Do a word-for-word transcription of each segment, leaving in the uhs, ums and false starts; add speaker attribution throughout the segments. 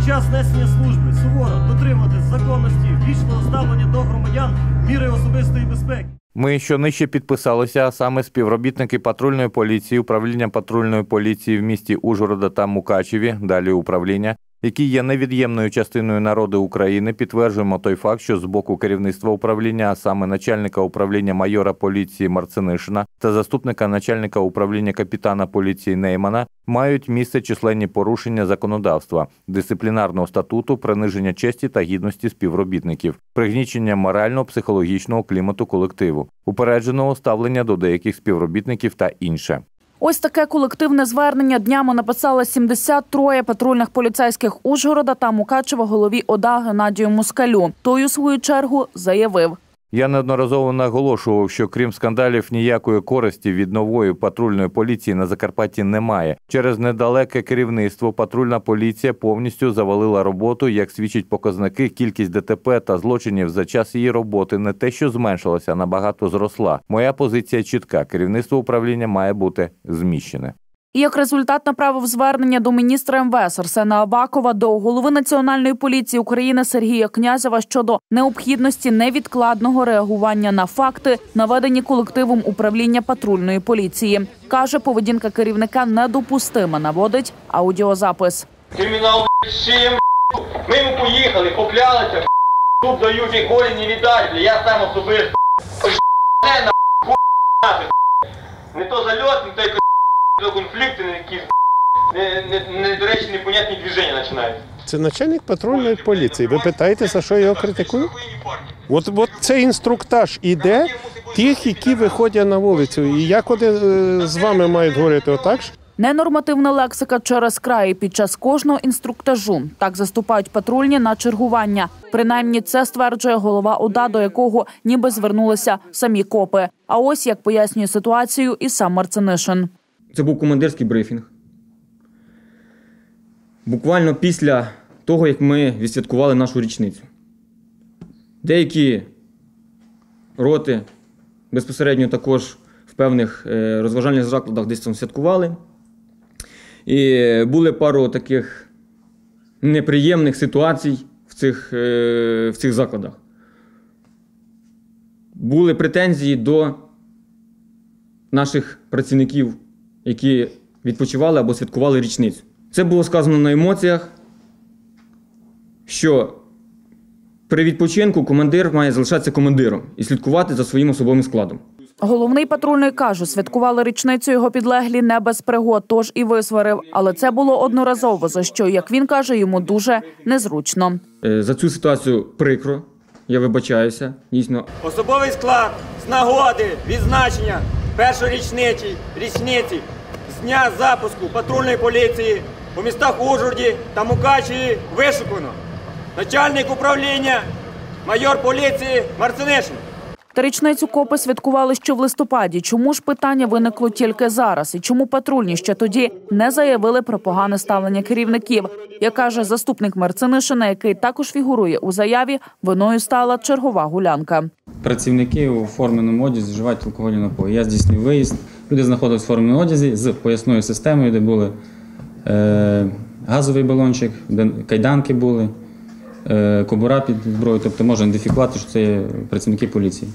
Speaker 1: час несення служби суворо дотримуватись законності, вічного ставлення до громадян, міри особистої безпеки.
Speaker 2: Ми щонижче підписалися, а саме співробітники патрульної поліції, управління патрульної поліції в місті Ужгорода та Мукачеві, далі управління, які є невід'ємною частиною народу України, підтверджуємо той факт, що з боку керівництва управління, а саме начальника управління майора поліції Марцинишина та заступника начальника управління капітана поліції Неймана, мають місце численні порушення законодавства, дисциплінарного статуту, приниження честі та гідності співробітників, пригнічення морально-психологічного клімату колективу, упередженого ставлення до деяких співробітників та інше.
Speaker 3: Ось таке колективне звернення днями написали сімдесят три патрульних поліцейських Ужгорода та Мукачева голові ОДА Геннадію Москалю. Той, у свою чергу, заявив:
Speaker 2: Я неодноразово наголошував, що крім скандалів ніякої користі від нової патрульної поліції на Закарпатті немає. Через недалеке керівництво патрульна поліція повністю завалила роботу, як свідчать показники, кількість ДТП та злочинів за час її роботи не те, що зменшилася, а набагато зросла. Моя позиція чітка – керівництво управління має бути зміщене.
Speaker 3: І як результат направив звернення до міністра ем ве ес Арсена Авакова, до голови Національної поліції України Сергія Князєва щодо необхідності невідкладного реагування на факти, наведені колективом управління патрульної поліції. Каже, поведінка керівника недопустима, наводить аудіозапис.
Speaker 4: Кримінал шиєм, ми йому поїхали, поклялися, тут дають і голі не віддать, я сам особисто. Не то зальот, не то конфлікти, якісь недоречні, непонятні движення починаються.
Speaker 5: Це начальник патрульної поліції. Ви питаєте, за що його критикують? От, от цей інструктаж іде тих, які виходять на вулицю. І як вони з вами мають говорити отак ж?
Speaker 3: Ненормативна лексика через край під час кожного інструктажу. Так заступають патрульні на чергування. Принаймні це стверджує голова ОДА, до якого ніби звернулися самі копи. А ось як пояснює ситуацію і сам Марцинишин.
Speaker 6: Це був командирський брифінг. Буквально після того, як ми відсвяткували нашу річницю. Деякі роти безпосередньо також в певних розважальних закладах десь там святкували. І були пару таких неприємних ситуацій в цих, в цих закладах. Були претензії до наших працівників, які відпочивали або святкували річницю. Це було сказано на емоціях, що при відпочинку командир має залишатися командиром і слідкувати за своїм особовим складом.
Speaker 3: Головний патрульний каже, святкували річницю його підлеглі не без пригод, тож і висварив. Але це було одноразово, за що, як він каже, йому дуже незручно.
Speaker 6: За цю ситуацію прикро, я вибачаюся, дійсно.
Speaker 4: Особовий склад з нагоди, відзначення першої річниці, річниці з дня запуску патрульної поліції у містах Ужгороді та Мукачеві вишукано. Начальник управління, майор поліції Марцинишин.
Speaker 3: Та річницю копи святкували ще в листопаді. Чому ж питання виникло тільки зараз? І чому патрульні ще тоді не заявили про погане ставлення керівників? Як каже заступник Марцинишина, який також фігурує у заяві, виною стала чергова гулянка.
Speaker 6: Працівники у форменому одязі вживають алкогольні напої. Я здійснив виїзд. Люди знаходились в форменому одязі з поясною системою, де були е, газовий балончик, де кайданки були, е, кобура під зброю. Тобто можна ідентифікувати, що це працівники поліції.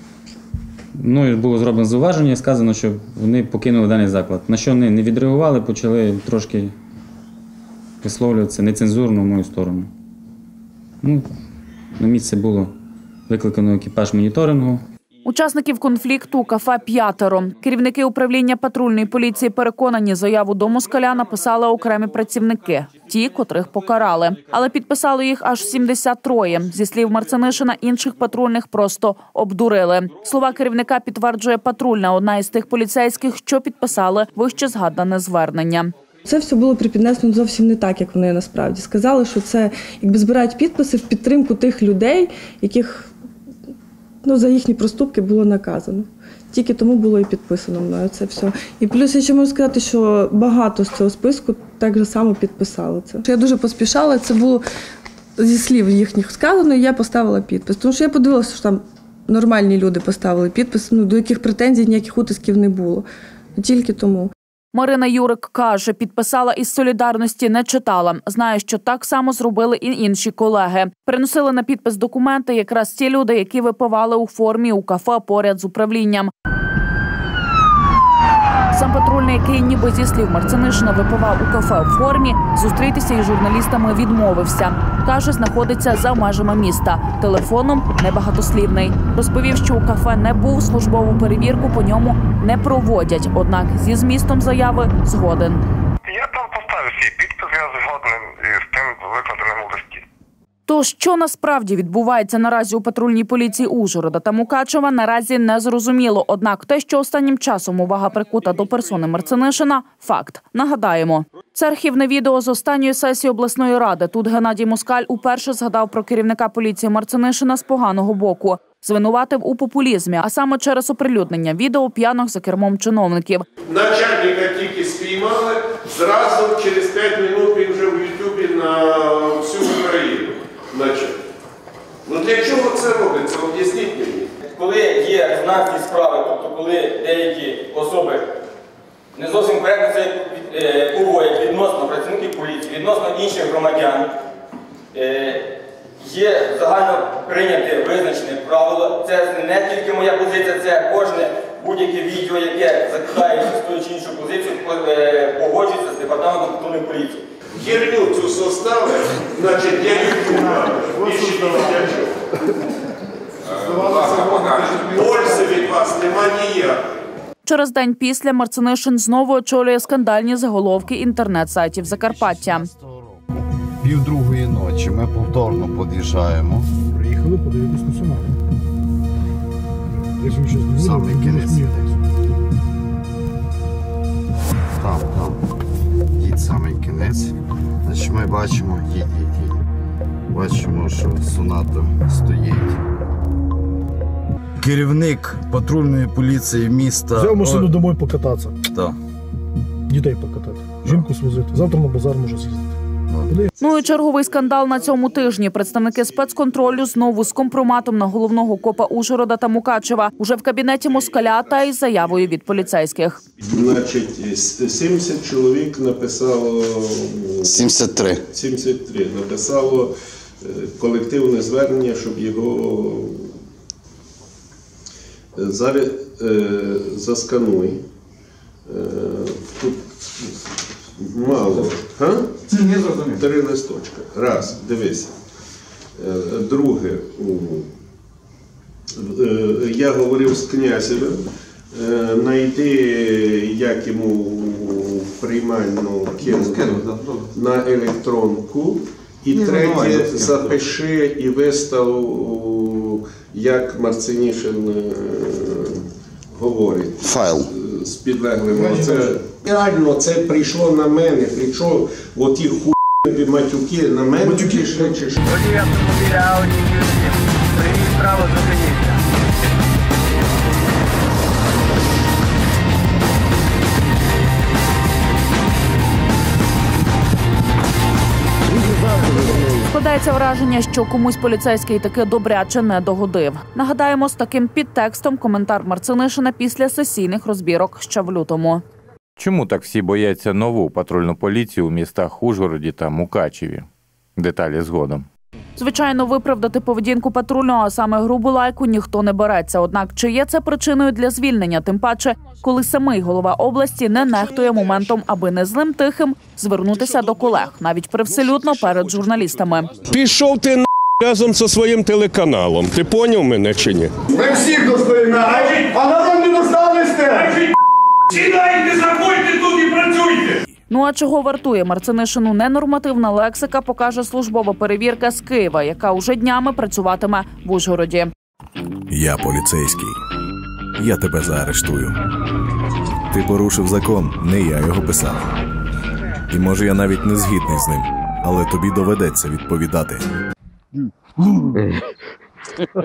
Speaker 6: Ну, було зроблено зауваження і сказано, що вони покинули даний заклад. На що вони не відреагували, почали трошки висловлюватися нецензурно в мою сторону. Ну, на місце було викликано екіпаж моніторингу.
Speaker 3: Учасників конфлікту у кафе п'ятеро. Керівники управління патрульної поліції переконані, заяву до Москаля написали окремі працівники. Ті, котрих покарали. Але підписали їх аж сімдесят три. Зі слів Марцинишина, інших патрульних просто обдурили. Слова керівника підтверджує патрульна, одна із тих поліцейських, що підписали вище згадане звернення.
Speaker 7: Це все було припіднесено зовсім не так, як вони насправді сказали, що це якби збирають підписи в підтримку тих людей, яких ну, за їхні проступки було наказано. Тільки тому було і підписано мною це все. І плюс я ще можу сказати, що багато з цього списку так же само підписали це. Я дуже поспішала, це було зі слів їхніх сказано, і я поставила підпис. Тому що я подивилася, що там нормальні люди поставили підпис, ну, до яких претензій ніяких утисків не було. Тільки тому.
Speaker 3: Марина Юрик каже, підписала із солідарності не читала. Знає, що так само зробили і інші колеги. Приносили на підпис документи якраз ті люди, які випивали у формі у кафе поряд з управлінням. Сам патрульний, який ніби зі слів Марцинишина випивав у кафе в формі, зустрітися із журналістами відмовився. Каже, знаходиться за межами міста. Телефоном небагатослівний. Розповів, що у кафе не був, службову перевірку по ньому не проводять. Однак зі змістом заяви згоден.
Speaker 8: Я там поставив свій підпис, я згоден з тим викладеним у листі.
Speaker 3: То, що насправді відбувається наразі у патрульній поліції Ужгорода та Мукачева, наразі не зрозуміло. Однак те, що останнім часом увага прикута до персони Марцинишина – факт. Нагадаємо. Це архівне відео з останньої сесії обласної ради. Тут Геннадій Москаль уперше згадав про керівника поліції Марцинишина з поганого боку. Звинуватив у популізмі, а саме через оприлюднення відео п'яних за кермом чиновників.
Speaker 5: Начальника тільки спіймали, зразу через п'ять хвилин він вже в Ютубі на всю Україну. Значить, ну для чого це робиться? Об'ясніть мені.
Speaker 4: Коли є резонансні справи, тобто коли деякі особи не зовсім коректно це поводять відносно працівників поліції, відносно інших громадян, є загально прийняте визначене правило. Це не тільки моя позиція, це кожне будь-яке відео, яке закидає ту чи іншу позицію, погоджується з департаментом патрульної поліції.
Speaker 5: Херню цю состави, значить, для Ютуба. Більше ні для чого. Пользи від вас нема ніяк.
Speaker 3: Через день після Марцинишин знову очолює скандальні заголовки інтернет-сайтів Закарпаття.
Speaker 9: Півдругої ночі ми повторно під'їжджаємо.
Speaker 10: Приїхали подивитись на Сонату.
Speaker 9: Саме кінець. Там, там. Їдь самий кінець. Значить, ми бачимо, їдь, їдь, їдь. Бачимо, що Соната стоїть. Керівник патрульної поліції міста...
Speaker 10: Взяв машину домой покататися.
Speaker 9: Так.
Speaker 10: Дітей покатати. Жінку свозити. Завтра на базар може з'їздити.
Speaker 3: Ну і черговий скандал на цьому тижні. Представники спецконтролю знову з компроматом на головного копа Ужгорода та Мукачева. Уже в кабінеті Москаля та із заявою від поліцейських.
Speaker 5: Значить, сімдесят чоловік написало...
Speaker 9: сімдесят три.
Speaker 5: сімдесят три. Написало колективне звернення, щоб його... Зараз заскануй. Тут мало. Га?
Speaker 9: Це не зрозуміло.
Speaker 5: Три листочка. Раз, дивися. Друге. Я говорив з князевим. Найди, як йому в приймальну кинути на електронку. І третє, запиши і вистав, як Марцинишин говорить.
Speaker 9: Файл.
Speaker 5: З підлеглими. Це реально це прийшло на мене. Прийшов оті хуйні матюки на мене. Матюки чи що?
Speaker 4: Водій автомобіля Audi ю сім. Привіз право зупиніться.
Speaker 3: Складається враження, що комусь поліцейський таки добряче не догодив. Нагадаємо, з таким підтекстом коментар Марцинишина після сесійних розбірок ще в лютому.
Speaker 2: Чому так всі бояться нову патрульну поліцію у містах Ужгороді та Мукачеві? Деталі згодом.
Speaker 3: Звичайно, виправдати поведінку патрульного, а саме грубу лайку, ніхто не береться. Однак, чи є це причиною для звільнення? Тим паче, коли самий голова області не нехтує моментом, аби не злим тихим звернутися до колег, навіть привселюдно перед журналістами.
Speaker 5: Пішов ти на разом зі своїм телеканалом. Ти поняв мене чи ні?
Speaker 8: Ми всіх достаємо, а нам не досталися. Сідайте, заходьте тут і працюйте.
Speaker 3: Ну а чого вартує Марцинишину ненормативна лексика, покаже службова перевірка з Києва, яка уже днями працюватиме в Ужгороді.
Speaker 11: Я поліцейський. Я тебе заарештую. Ти порушив закон, не я його писав. І може я навіть не згідний з ним, але тобі доведеться відповідати.